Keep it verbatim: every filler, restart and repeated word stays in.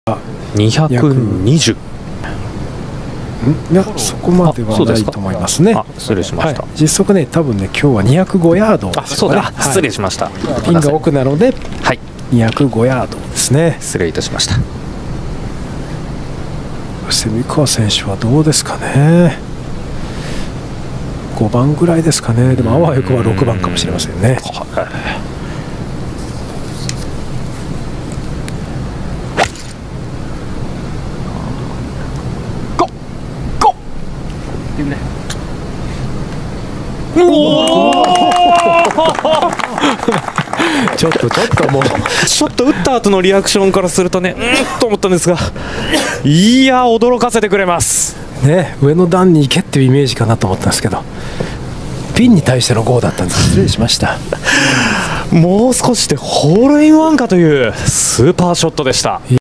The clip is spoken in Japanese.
にひゃくにじゅう。 いや、そこまではないと思いますね。 あ、失礼しました。 はい、実測ね、多分ね、今日はにひゃくごヤード、ね。 あ、そうだ、はい、失礼しました。 ピンが奥なので、 はい、 にひゃくごヤードですね。 失礼いたしました。 蝉川選手はどうですかね。ごばんぐらいですかね。でも、あわよくばろくばんかもしれませんね。ちょっとちょっともうちょっと打った後のリアクションからするとね、うんと思ったんですが、いや驚かせてくれますね。上の段に行けっていうイメージかなと思ったんですけど、ピンに対してのゴーだったんです。失礼しました。 もう少しでホールインワンかというスーパーショットでした。